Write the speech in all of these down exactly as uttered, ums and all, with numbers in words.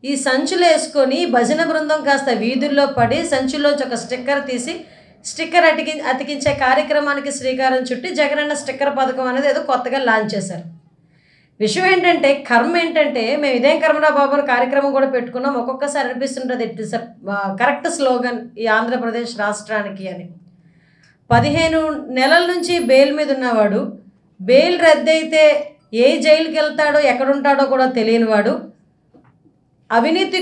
ఈ సంచులు వేసుకొని భజన బృందం కాస్త వీధుల్లో పడి సంచుల్లోంచి ఒక స్టిక్కర్ తీసి స్టిక్కర్ అతికి అతికించే కార్యక్రమానికి శ్రీకారం చుట్టి జగనన్న స్టిక్కర్ పథకం అనేది ఏదో కొత్తగా లాంచ్ చేశారు. విషయం ఏంటంటే కర్మ ఏంటంటే మేము ఇదేం కర్మరా బాబు కార్యక్రమం కూడా పెట్టుకున్నాం. ఒక్కొక్కసారి అనిపిస్తుంటుంది ఇట్ ఇస్ కరెక్ట్ స్లోగన్ ఈ ఆంధ్రప్రదేశ్ రాష్ట్రానికి అని. పదిహేను నెలల నుంచి బెయిల్ మీద ఉన్నవాడు, బెయిల్ రద్దయితే ఏ జైలుకి వెళ్తాడో ఎక్కడుంటాడో కూడా తెలియనివాడు, అవినీతి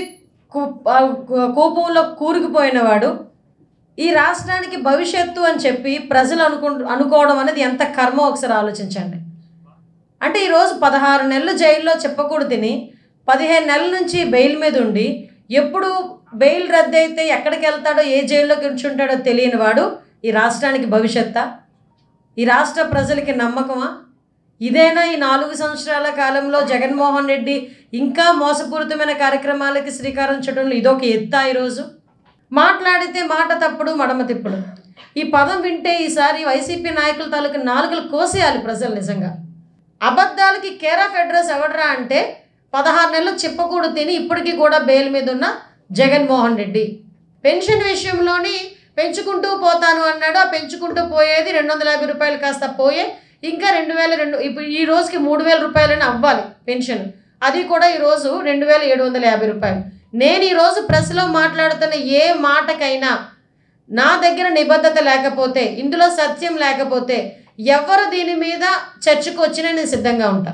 కూపంలో కూరుకుపోయినవాడు, ఈ రాష్ట్రానికి భవిష్యత్తు అని చెప్పి ప్రజలు అనుకు అనుకోవడం అనేది ఎంత కర్మ ఒకసారి ఆలోచించండి. అంటే ఈరోజు పదహారు నెలలు జైల్లో చెప్పకూడదు తిని పదిహేను నెలల నుంచి బెయిల్ మీద ఉండి ఎప్పుడు బెయిల్ రద్దు అయితే ఎక్కడికి వెళ్తాడో ఏ జైల్లో కూర్చుంటాడో తెలియని వాడు ఈ రాష్ట్రానికి భవిష్యత్తా? ఈ రాష్ట్ర ప్రజలకి నమ్మకమా? ఇదేనా ఈ నాలుగు సంవత్సరాల కాలంలో జగన్మోహన్ రెడ్డి ఇంకా మోసపూరితమైన కార్యక్రమాలకి శ్రీకారం చుట్టడంలో ఇదొక ఎత్తా? ఈరోజు మాట్లాడితే మాట తప్పుడు మడమ తిప్పుడు. ఈ పదం వింటే ఈసారి వైసీపీ నాయకుల తాలూకు నాలుగులు కోసేయాలి ప్రజలు. నిజంగా అబద్ధాలకి కేర్ ఆఫ్ అడ్రస్ ఎవడరా అంటే పదహారు నెలలు చెప్పకూడదు తిని ఇప్పటికీ కూడా బెయిల్ మీద ఉన్న జగన్మోహన్ రెడ్డి. పెన్షన్ విషయంలోని పెంచుకుంటూ పోతాను అన్నాడు. ఆ పెంచుకుంటూ పోయేది రెండు వందల యాభై రూపాయలు కాస్త పోయే ఇంకా రెండు వేల రెండు ఇప్పుడు ఈ రోజుకి మూడు వేల రూపాయలని అవ్వాలి పెన్షన్. అది కూడా ఈరోజు రెండు వేల ఏడు వందల యాభై రూపాయలు. నేను ఈరోజు ప్రెస్లో మాట్లాడుతున్న ఏ మాటకైనా నా దగ్గర నిబద్ధత లేకపోతే, ఇందులో సత్యం లేకపోతే ఎవరు దీని మీద చర్చకు వచ్చినా నేను సిద్ధంగా ఉంటా.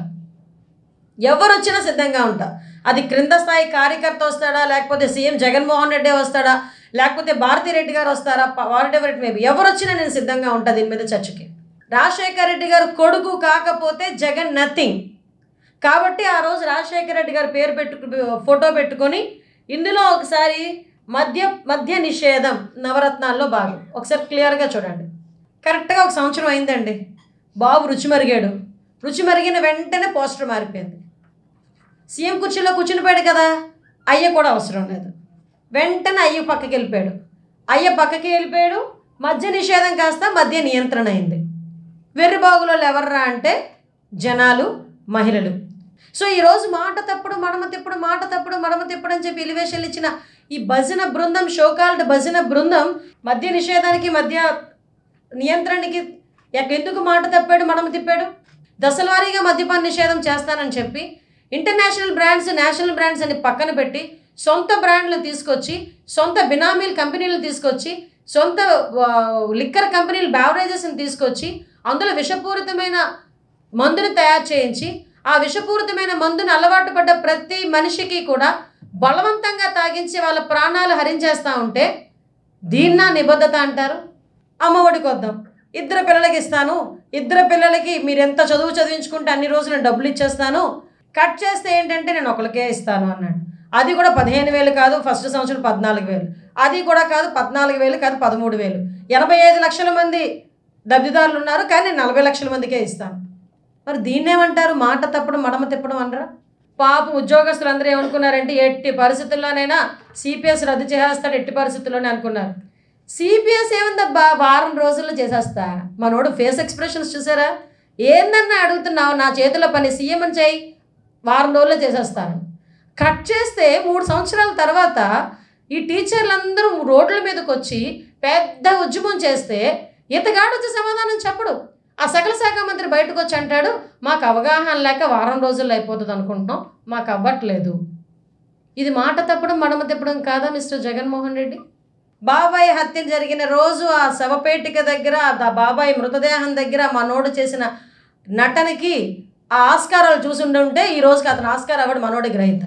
ఎవరు వచ్చినా సిద్ధంగా ఉంటా. అది క్రింద స్థాయి కార్యకర్త వస్తాడా, లేకపోతే సీఎం జగన్మోహన్ రెడ్డి వస్తాడా, లేకపోతే భారతిరెడ్డి గారు వస్తారా, వారెవర్ ఇట్ మే బి, ఎవరు వచ్చినా నేను సిద్ధంగా ఉంటా దీని మీద చర్చకి. రాజశేఖర రెడ్డి గారు కొడుకు కాకపోతే జగన్ నథింగ్. కాబట్టి ఆ రోజు రాజశేఖర రెడ్డి గారు పేరు పెట్టు ఫోటో పెట్టుకొని ఇందులో ఒకసారి మద్య మద్య నిషేధం నవరత్నాల్లో భాగం ఒకసారి క్లియర్గా చూడండి. కరెక్ట్గా ఒక సంవత్సరం అయిందండి. బాబు రుచి మరిగాడు. రుచి మరిగిన వెంటనే పోస్టర్ మారిపోయింది. సీఎం కుర్చీలో కూర్చుని పోయాడు కదా, అయ్య కూడా అవసరం లేదు. వెంటనే అయ్య పక్కకి వెళ్ళిపోయాడు. అయ్య పక్కకి వెళ్ళిపోయాడు. మద్య నిషేధం కాస్త మద్య నియంత్రణ అయింది. వెర్రిబాగులో ఎవర్రా అంటే జనాలు, మహిళలు. సో ఈరోజు మాట తప్పుడు మడమ తిప్పుడు, మాట తప్పుడు మడమ తిప్పుడు అని చెప్పి ఎలివేషన్లు ఇచ్చిన ఈ భజన బృందం, షోకాల్డ్ భజన బృందం మద్య నిషేధానికి మద్య నియంత్రణకి ఎందుకు మాట తప్పాడు, మడమ తిప్పాడు? దశలవారీగా మద్యపాన నిషేధం చేస్తానని చెప్పి ఇంటర్నేషనల్ బ్రాండ్స్, నేషనల్ బ్రాండ్స్ అని పక్కన పెట్టి సొంత బ్రాండ్లు తీసుకొచ్చి, సొంత బినామీల కంపెనీలు తీసుకొచ్చి, సొంత లిక్కర్ కంపెనీలు బ్యావరేజెస్ని తీసుకొచ్చి అందులో విషపూరితమైన మందుని తయారు చేయించి ఆ విషపూరితమైన మందుని అలవాటు పడ్డ ప్రతి మనిషికి కూడా బలవంతంగా తాగించి వాళ్ళ ప్రాణాలు హరించేస్తూ ఉంటే దీన్నా నిబద్ధత అంటారు? అమ్మఒడికి వద్దాం, ఇద్దరు పిల్లలకి ఇస్తాను, ఇద్దరు పిల్లలకి మీరు ఎంత చదువు చదివించుకుంటే అన్ని రోజులు నేను డబ్బులు ఇచ్చేస్తాను, కట్ చేస్తే ఏంటంటే నేను ఒకరికే ఇస్తాను అన్నాడు. అది కూడా పదిహేను వేలు కాదు, ఫస్ట్ సంవత్సరం పద్నాలుగు వేలు, అది కూడా కాదు పద్నాలుగు వేలు కాదు పదమూడు వేలు. ఎనభై ఐదు లక్షల మంది లబ్ధిదారులు ఉన్నారు, కానీ నేను నలభై లక్షల మందికే ఇస్తాను. మరి దీన్నేమంటారు? మాట తప్పడం మడమ తిప్పడం అనరా? పాప ఉద్యోగస్తులు అందరూ ఏమనుకున్నారంటే ఎట్టి పరిస్థితుల్లోనైనా సిపిఎస్ రద్దు చేసేస్తాడు, ఎట్టి పరిస్థితుల్లోనే అనుకున్నారు. సిపిఎస్ ఏముందబ్బా, వారం రోజుల్లో చేసేస్తా. మనోడు ఫేస్ ఎక్స్ప్రెషన్స్ చూసారా? ఏందన్నా అడుగుతున్నావు, నా చేతిలో పని సీఎం అని చేయి, వారం రోజుల్లో చేసేస్తాను. కట్ చేస్తే మూడు సంవత్సరాల తర్వాత ఈ టీచర్లందరూ రోడ్ల మీదకి వచ్చి పెద్ద ఉద్యమం చేస్తే ఇతగాడు వచ్చి సమాధానం చెప్పడు. ఆ సకల శాఖ మంత్రి బయటకు వచ్చి అంటాడు, మాకు అవగాహన లేక వారం రోజుల్లో అయిపోతుంది అనుకుంటున్నాం, మాకు అవ్వట్లేదు. ఇది మాట తప్పడం మడమ తిప్పడం కాదా మిస్టర్ జగన్మోహన్ రెడ్డి? బాబాయ్ హత్య జరిగిన రోజు ఆ శవపేటిక దగ్గర, ఆ బాబాయ్ మృతదేహం దగ్గర మనోడు చేసిన నటనకి ఆ ఆస్కారాలు చూసి ఉంటే ఈ రోజుకి అతను ఆస్కార్ అవార్డు మనోడి గ్రహీత.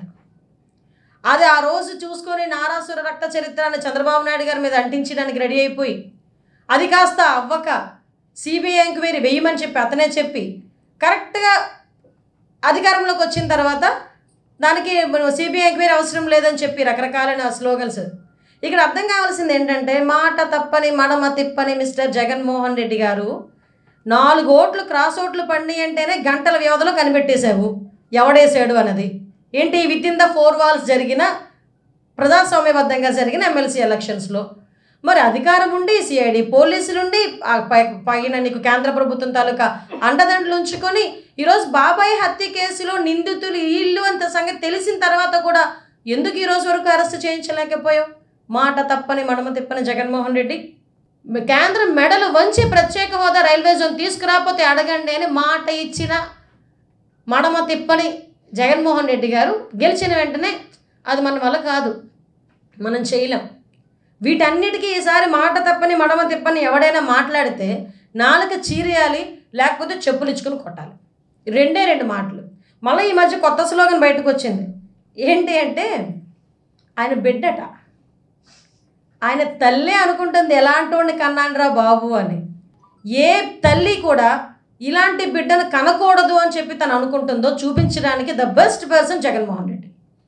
అది ఆ రోజు చూసుకొని నారాసుర రక్త చరిత్రని చంద్రబాబు నాయుడు గారి మీద అంటించడానికి రెడీ అయిపోయి అది కాస్త అవ్వక సిబిఐ ఎంక్వైరీ వేయమని చెప్పి అతనే చెప్పి కరెక్ట్గా అధికారంలోకి వచ్చిన తర్వాత దానికి సిబిఐ ఎంక్వైరీ అవసరం లేదని చెప్పి రకరకాలైన స్లోగన్స్. ఇక్కడ అర్థం కావాల్సింది ఏంటంటే మాట తప్పని మడమ తిప్పని మిస్టర్ జగన్మోహన్ రెడ్డి గారు నాలుగు ఓట్లు క్రాస్ ఓట్లు పడినాయి అంటేనే గంటల వ్యవధిలో కనిపెట్టేశావు ఎవడేసాడు అన్నది. ఏంటి within the four walls జరిగిన ప్రజాస్వామ్యబద్ధంగా జరిగిన ఎమ్మెల్సీ ఎలక్షన్స్లో మరి అధికారం ఉండి సిఐడి పోలీసులుండి పైన నీకు కేంద్ర ప్రభుత్వం తాలూకా అండదండలు ఉంచుకొని ఈరోజు బాబాయ్ హత్య కేసులో నిందితులు వీళ్ళు అంత సంగతి తెలిసిన తర్వాత కూడా ఎందుకు ఈ రోజు వరకు అరెస్ట్ చేయించలేకపోయావు? మాట తప్పని మడమ తిప్పని జగన్మోహన్ రెడ్డి కేంద్రం మెడలు వంచి ప్రత్యేక హోదా రైల్వే జోన్ తీసుకురాకపోతే అడగండి అని మాట ఇచ్చిన మడమ తిప్పని జగన్మోహన్ రెడ్డి గారు గెలిచిన వెంటనే అది మన వల్ల కాదు, మనం చేయలేం. వీటన్నిటికీ ఈసారి మాట తప్పని మడమ తిప్పని ఎవడైనా మాట్లాడితే నాలుక చీరేయాలి, లేకపోతే చెప్పులు ఇచ్చుకుని కొట్టాలి. రెండే రెండు మాటలు. మళ్ళీ ఈ మధ్య కొత్త స్లోగన్ బయటకు వచ్చింది. ఏంటి అంటే ఆయన బిడ్డట, ఆయన తల్లే అనుకుంటుంది ఎలాంటి వాడిని కన్నాండ్రా బాబు అని. ఏ తల్లి కూడా ఇలాంటి బిడ్డను కనకూడదు అని చెప్పి తను అనుకుంటుందో చూపించడానికి the best person Jaganmohan Reddy.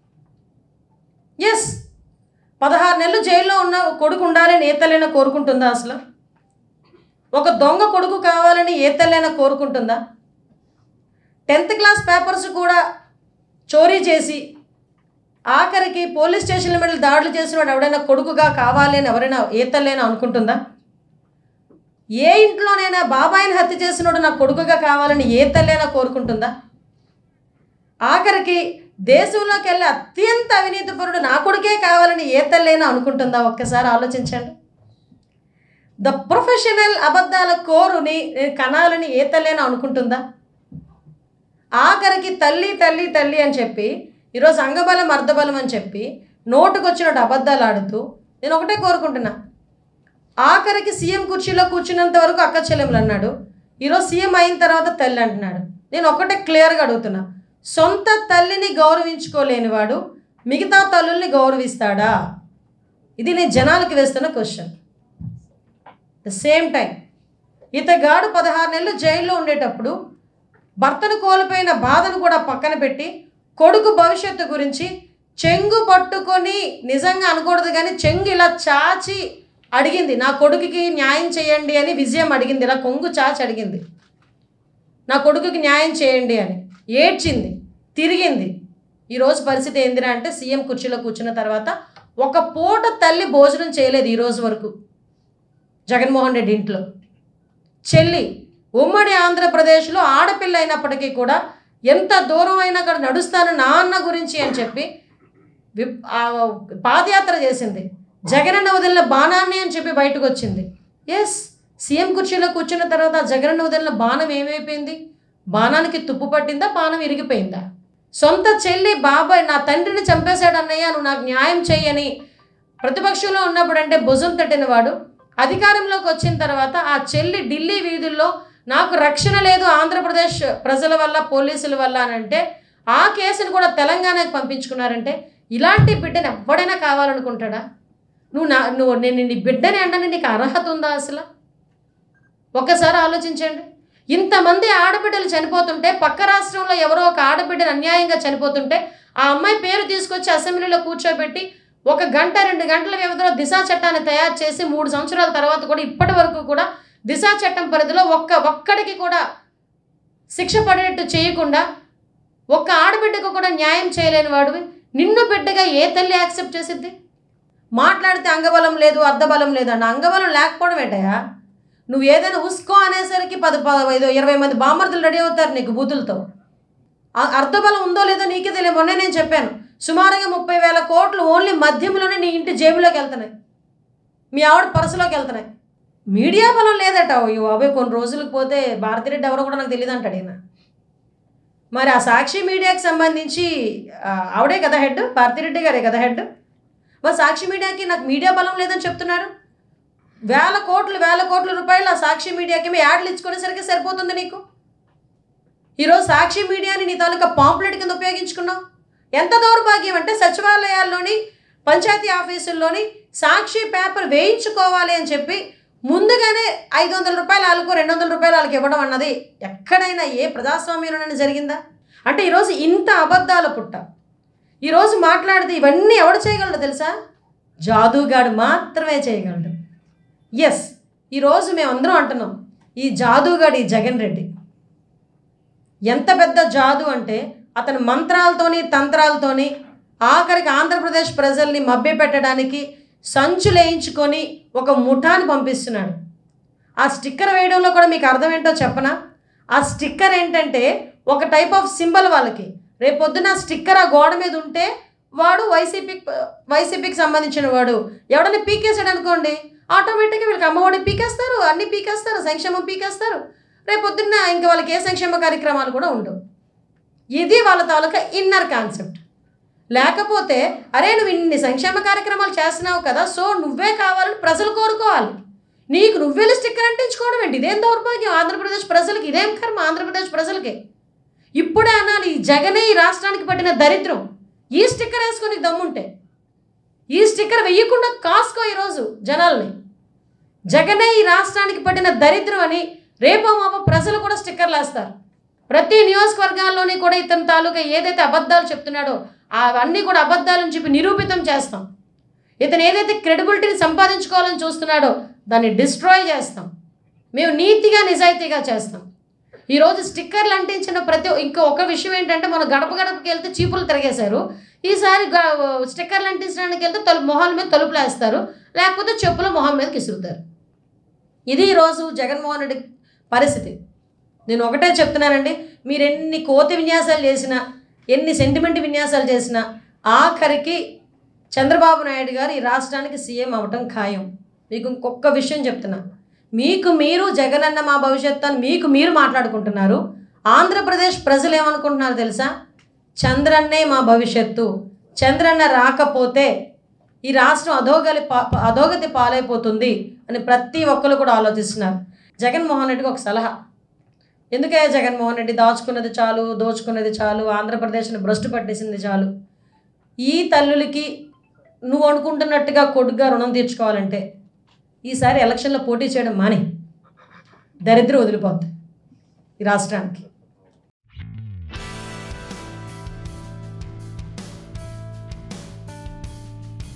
Yes, పదహారు నెలలు జైల్లో ఉన్న కొడుకు ఉండాలని ఏ తల్లైనా కోరుకుంటుందా? అసలు ఒక దొంగ కొడుకు కావాలని ఏ తల్లైనా కోరుకుంటుందా? టెన్త్ క్లాస్ పేపర్స్ కూడా చోరీ చేసి ఆఖరికి పోలీస్ స్టేషన్ల మీద దాడులు చేసిన వాడు ఎవడైనా కొడుకుగా కావాలి అని ఎవరైనా ఏ తల్లైనా అనుకుంటుందా? ఏ ఇంట్లోనైనా బాబాయిని హత్య చేసినోడు నా కొడుకుగా కావాలని ఏ తల్లైనా కోరుకుంటుందా? ఆఖరికి దేశంలోకి వెళ్ళి అత్యంత అవినీతిపరుడు నా కొడుకే కావాలని ఏ తల్లైనా అనుకుంటుందా? ఒక్కసారి ఆలోచించండి. ద ప్రొఫెషనల్ అబద్ధాల కోరుని కనాలని ఏ తల్లైనా అనుకుంటుందా? ఆఖరికి తల్లి తల్లి తల్లి అని చెప్పి ఈరోజు అంగబలం అర్ధబలం అని చెప్పి నోటుకొచ్చినట్టు అబద్ధాలు ఆడుతూ నేను ఒకటే కోరుకుంటున్నా, ఆఖరికి సీఎం కుర్చీలో కూర్చున్నంత వరకు అక్క చెల్లెములు అన్నాడు, ఈరోజు సీఎం అయిన తర్వాత తల్లి అంటున్నాడు. నేను ఒకటే క్లియర్గా అడుగుతున్నా, సొంత తల్లిని గౌరవించుకోలేనివాడు మిగతా తల్లుల్ని గౌరవిస్తాడా? ఇది నేను జనాలకి వేస్తున్న క్వశ్చన్. ద సేమ్ టైం ఇతగాడు పదహారు నెలలు జైల్లో ఉండేటప్పుడు భర్తను కోల్పోయిన బాధను కూడా పక్కన పెట్టి కొడుకు భవిష్యత్తు గురించి చెంగు పట్టుకొని, నిజంగా అనకూడదు కానీ చెంగు ఇలా చాచి అడిగింది, నా కొడుకుకి న్యాయం చేయండి అని విజయం అడిగింది. ఇలా కొంగు చాచి అడిగింది, నా కొడుకుకి న్యాయం చేయండి అని. ఏడ్చింది, తిరిగింది. ఈరోజు పరిస్థితి ఏందిరా అంటే సీఎం కుర్చీలో కూర్చున్న తర్వాత ఒక పూట తల్లి భోజనం చేయలేదు ఈరోజు వరకు జగన్మోహన్ రెడ్డి ఇంట్లో. చెల్లి ఉమ్మడి ఆంధ్రప్రదేశ్లో ఆడపిల్ల అయినప్పటికీ కూడా ఎంత దూరం అయినా అక్కడ నడుస్తాను నాన్న గురించి అని చెప్పి పాదయాత్ర చేసింది. జగనన్న వదిలిన బాణాన్ని అని చెప్పి బయటకు వచ్చింది. ఎస్, సీఎం కుర్చీలో కూర్చున్న తర్వాత జగనన్న వదిలిన బాణం ఏమైపోయింది? బాణానికి తుప్పు పట్టిందా? బాణం ఇరిగిపోయిందా? సొంత చెల్లి బాబాయ్ నా తండ్రిని చంపేశాడు అన్నయ్య, నువ్వు నాకు న్యాయం చెయ్యని ప్రతిపక్షంలో ఉన్నప్పుడు అంటే భుజం తట్టినవాడు అధికారంలోకి వచ్చిన తర్వాత ఆ చెల్లి ఢిల్లీ వీధుల్లో నాకు రక్షణ లేదు ఆంధ్రప్రదేశ్ ప్రజల వల్ల పోలీసుల వల్ల అని అంటే ఆ కేసును కూడా తెలంగాణకు పంపించుకున్నారంటే ఇలాంటి బిడ్డని ఎవడైనా కావాలనుకుంటాడా? నువ్వు నా నువ్వు నేను నీ బిడ్డని అంటే నీకు అర్హత ఉందా అసలు? ఒక్కసారి ఆలోచించండి. ఇంతమంది ఆడబిడ్డలు చనిపోతుంటే, పక్క రాష్ట్రంలో ఎవరో ఒక ఆడబిడ్డను అన్యాయంగా చనిపోతుంటే ఆ అమ్మాయి పేరు తీసుకొచ్చి అసెంబ్లీలో కూర్చోబెట్టి ఒక గంట రెండు గంటల వ్యవధిలో దిశా చట్టాన్ని తయారు చేసి మూడు సంవత్సరాల తర్వాత కూడా ఇప్పటి వరకు కూడా దిశా చట్టం పరిధిలో ఒక్క ఒక్కడికి కూడా శిక్ష పడేట్టు చేయకుండా ఒక్క ఆడబిడ్డకు కూడా న్యాయం చేయలేని వాడివి నిన్ను బిడ్డగా ఏ తల్లి యాక్సెప్ట్ చేసిద్ది? మాట్లాడితే అంగబలం లేదు అర్ధబలం లేదన్న. అంగబలం లేకపోవడం ఏంటయా? నువ్వు ఏదైనా ఉసుకో అనేసరికి పది పదైదు ఇరవై మంది బామర్దులు రెడీ అవుతారు నీకు బూతులతో. అర్ధబలం ఉందో లేదో నీకే తెలియదు. మొన్నే నేను చెప్పాను, సుమారుగా ముప్పై వేల కోట్లు ఓన్లీ మద్యంలోనే నీ ఇంటి జేబులోకి వెళ్తున్నాయి, మీ ఆవిడ పర్సులోకి వెళ్తున్నాయి. మీడియా బలం లేదట. అవి కొన్ని రోజులకు పోతే భారతిరెడ్డి ఎవరో కూడా నాకు తెలియదు అంటాడు ఈయన. మరి ఆ సాక్షి మీడియాకి సంబంధించి ఆవిడే కదా హెడ్, భారతిరెడ్డి గారే కదా హెడ్. మరి సాక్షి మీడియాకి నాకు మీడియా బలం లేదని చెప్తున్నారు. వేల కోట్లు వేల కోట్ల రూపాయలు ఆ సాక్షి మీడియాకి మీ యాడ్లు ఇచ్చుకునేసరికి సరిపోతుంది నీకు. ఈరోజు సాక్షి మీడియాని నీ తాలూకా పాంప్లెట్ కింద ఉపయోగించుకున్నావు. ఎంత దౌర్భాగ్యం అంటే సచివాలయాల్లోని పంచాయతీ ఆఫీసుల్లోని సాక్షి పేపర్ వేయించుకోవాలి అని చెప్పి ముందుగానే ఐదు వందల రూపాయలు వాళ్ళకు రెండు వందల రూపాయలు వాళ్ళకి ఇవ్వడం అన్నది ఎక్కడైనా ఏ ప్రజాస్వామ్యంలోనైనా జరిగిందా? అంటే ఈరోజు ఇంత అబద్ధాల పుట్ట. ఈరోజు మాట్లాడితే ఇవన్నీ ఎవడు చేయగలడు తెలుసా? జాదుగాడు మాత్రమే చేయగలడు. ఎస్, ఈరోజు మేమందరం అంటున్నాం ఈ జాదుగాడు ఈ జగన్ రెడ్డి ఎంత పెద్ద జాదు అంటే అతని మంత్రాలతోని తంత్రాలతోని ఆఖరికి ఆంధ్రప్రదేశ్ ప్రజల్ని మభ్యపెట్టడానికి సంచులేయించుకొని ఒక ముఠాని పంపిస్తున్నాడు. ఆ స్టిక్కర్ వేయడంలో కూడా మీకు అర్థం ఏంటో చెప్పనా? ఆ స్టిక్కర్ ఏంటంటే ఒక టైప్ ఆఫ్ సింబల్ వాళ్ళకి. రేపొద్దున స్టిక్కర్ ఆ గోడ మీద ఉంటే వాడు వైసీపీ వైసీపీకి సంబంధించిన వాడు ఎవడన్నా పీకేసాడు అనుకోండి, ఆటోమేటిక్గా వీళ్ళకి అమ్మఒడి పీకేస్తారు, అన్నీ పీకేస్తారు, సంక్షేమం పీకేస్తారు. రేపు పొద్దున్న ఇంకా వాళ్ళకి ఏ సంక్షేమ కార్యక్రమాలు కూడా ఉండవు. ఇది వాళ్ళ తాలూకా ఇన్నర్ కాన్సెప్ట్. లేకపోతే అరే నువ్వు ఇన్ని సంక్షేమ కార్యక్రమాలు చేస్తున్నావు కదా, సో నువ్వే కావాలని ప్రజలు కోరుకోవాలి. నీకు నువ్వే స్టిక్కర్ అంటించుకోవడం ఏంటి? ఇదేం దౌర్భాగ్యం ఆంధ్రప్రదేశ్ ప్రజలకి, ఇదేం కర్మ ఆంధ్రప్రదేశ్ ప్రజలకి. ఇప్పుడే అనాలి, ఈ జగనే ఈ రాష్ట్రానికి పట్టిన దరిద్రం. ఈ స్టిక్కర్ వేసుకొని దమ్ముంటే ఈ స్టిక్కర్ వెయ్యకుండా కాసుకో ఈరోజు జనాల్ని. జగనే ఈ రాష్ట్రానికి పట్టిన దరిద్రం అని రేపో మాపో ప్రజలు కూడా స్టిక్కర్లు వేస్తారు. ప్రతి నియోజకవర్గాల్లోని కూడా ఇతని తాలూకా ఏదైతే అబద్ధాలు చెప్తున్నాడో అవన్నీ కూడా అబద్ధాలని చెప్పి నిరూపితం చేస్తాం. ఇతను ఏదైతే క్రెడిబిలిటీని సంపాదించుకోవాలని చూస్తున్నాడో దాన్ని డిస్ట్రాయ్ చేస్తాం. మేము నీతిగా నిజాయితీగా చేస్తాం. ఈరోజు స్టిక్కర్లు అంటించిన ప్రతి ఇంకో ఒక విషయం ఏంటంటే, మన గడప గడపకి వెళ్తే చీపులు తిరిగేశారు. ఈసారి స్టిక్కర్లు అంటించడానికి వెళ్తే తలుపు మొహాల మీద తలుపులు వేస్తారు, లేకపోతే చెప్పుల మొహం మీద కిసురుతారు. ఇది ఈరోజు జగన్మోహన్ రెడ్డి పరిస్థితి. నేను ఒకటే చెప్తున్నానండి, మీరు ఎన్ని కోతి విన్యాసాలు చేసినా, ఎన్ని సెంటిమెంట్ విన్యాసాలు చేసినా ఆఖరికి చంద్రబాబు నాయుడు గారు ఈ రాష్ట్రానికి సీఎం అవ్వటం ఖాయం. మీకు ఇంకొక విషయం చెప్తున్నా, మీకు మీరు జగనన్న మా భవిష్యత్తు అని మీకు మీరు మాట్లాడుకుంటున్నారు. ఆంధ్రప్రదేశ్ ప్రజలు ఏమనుకుంటున్నారు తెలుసా? చంద్రన్నే మా భవిష్యత్తు, చంద్రన్న రాకపోతే ఈ రాష్ట్రం అధోగలి పా అధోగతి పాలైపోతుంది అని ప్రతి ఒక్కరు కూడా ఆలోచిస్తున్నారు. జగన్మోహన్ రెడ్డికి ఒక సలహా, ఎందుకే జగన్మోహన్ రెడ్డి దాచుకున్నది చాలు, దోచుకున్నది చాలు, ఆంధ్రప్రదేశ్ని భ్రష్టు పట్టేసింది చాలు. ఈ తల్లులకి నువ్వు అనుకుంటున్నట్టుగా కొడుగ్గా రుణం తీర్చుకోవాలంటే ఈసారి ఎలక్షన్లో పోటీ చేయడం మాని, దరిద్రం వదిలిపోద్ది ఈ రాష్ట్రానికి.